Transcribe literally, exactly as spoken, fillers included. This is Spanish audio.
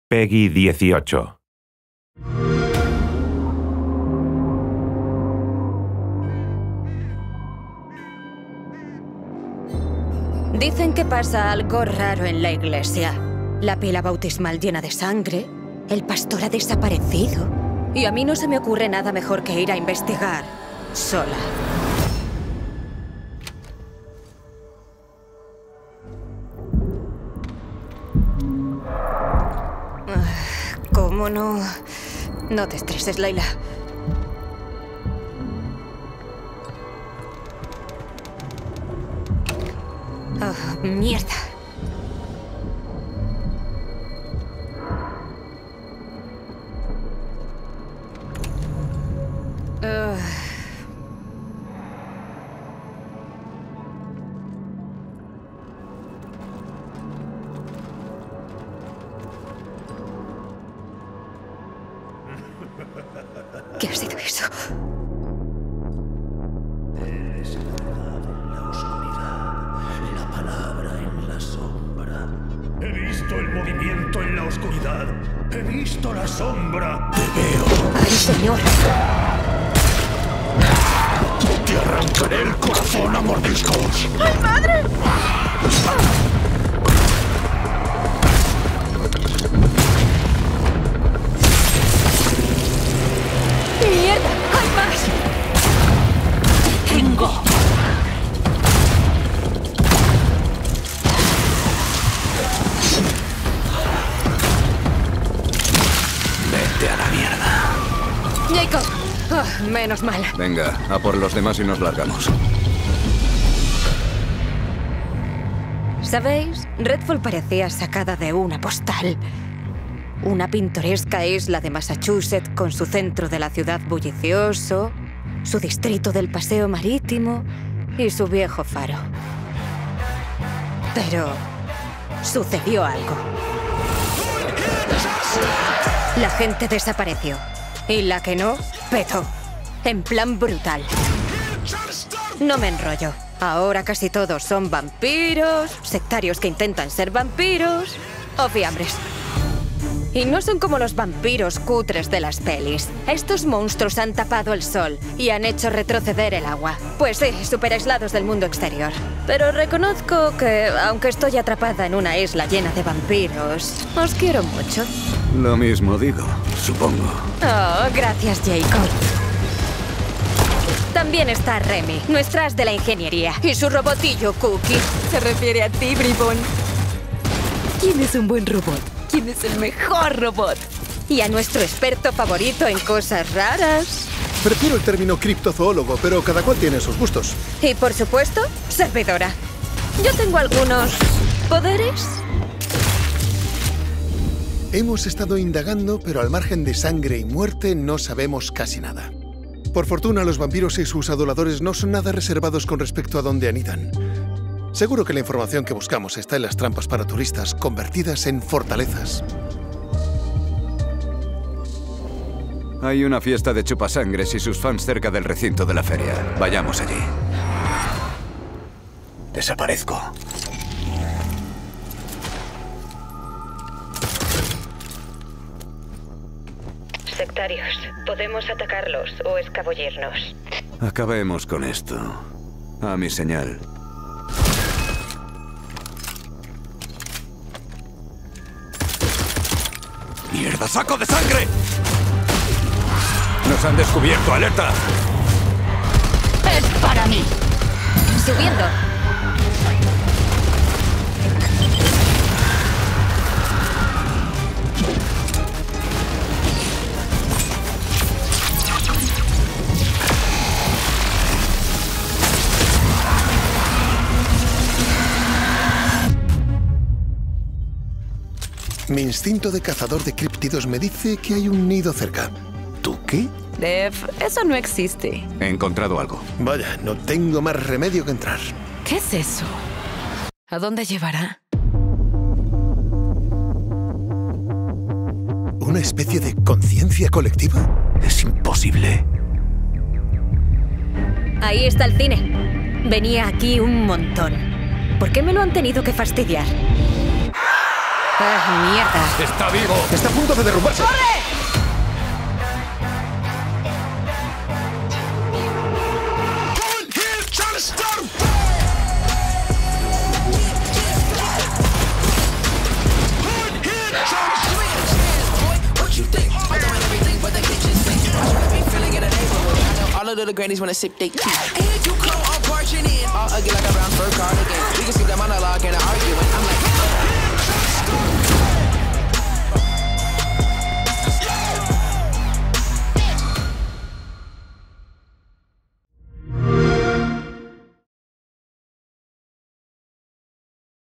Peggy dieciocho. Dicen que pasa algo raro en la iglesia. La pila bautismal llena de sangre, el pastor ha desaparecido. Y a mí no se me ocurre nada mejor que ir a investigar sola. ¿Cómo no? No te estreses, Layla. Oh, mierda. Uh. ¿Qué ha sido eso? Eres la verdad en la oscuridad, la palabra en la sombra. He visto el movimiento en la oscuridad. He visto la sombra. Te veo. ¡Ay, señor! Te arrancaré el corazón a mordiscos. ¡Ay, madre! ¡Mierda! ¡Hay más! ¡Tengo! Vete a la mierda. ¡Jacob! Oh, menos mal. Venga, a por los demás y nos largamos. ¿Sabéis? Redfall parecía sacada de una postal. Una pintoresca isla de Massachusetts con su centro de la ciudad bullicioso, su distrito del paseo marítimo y su viejo faro. Pero sucedió algo. La gente desapareció. Y la que no, petó. En plan brutal. No me enrollo. Ahora casi todos son vampiros, sectarios que intentan ser vampiros o fiambres. Y no son como los vampiros cutres de las pelis. Estos monstruos han tapado el sol y han hecho retroceder el agua. Pues sí, súper aislados del mundo exterior. Pero reconozco que, aunque estoy atrapada en una isla llena de vampiros, os quiero mucho. Lo mismo digo, supongo. Oh, gracias, Jacob. También está Remy, nuestra as de la ingeniería, y su robotillo Cookie. Se refiere a ti, Bribón. ¿Quién es un buen robot? ¿Quién es el mejor robot? Y a nuestro experto favorito en cosas raras. Prefiero el término criptozoólogo, pero cada cual tiene sus gustos. Y por supuesto, servidora. Yo tengo algunos poderes. Hemos estado indagando, pero al margen de sangre y muerte no sabemos casi nada. Por fortuna, los vampiros y sus aduladores no son nada reservados con respecto a dónde anidan. Seguro que la información que buscamos está en las trampas para turistas convertidas en fortalezas. Hay una fiesta de chupasangres y sus fans cerca del recinto de la feria. Vayamos allí. Desaparezco. Sectarios, podemos atacarlos o escabullirnos. Acabemos con esto. A mi señal. ¡Mierda, saco de sangre! ¡Nos han descubierto! ¡Alerta! ¡Es para mí! Subiendo. Mi instinto de cazador de críptidos me dice que hay un nido cerca. ¿Tú qué? Dev, eso no existe. He encontrado algo. Vaya, no tengo más remedio que entrar. ¿Qué es eso? ¿A dónde llevará? ¿Una especie de conciencia colectiva? Es imposible. Ahí está el cine. Venía aquí un montón. ¿Por qué me lo han tenido que fastidiar? ¡Ah, mierda! ¡Está vivo! Está a punto de derrumbarse. All of the grannies wanna sip they tea. And you come, I'm parching in. All ugly like a brown fur cardigan. We can skip that monologue and an argument. I'm like,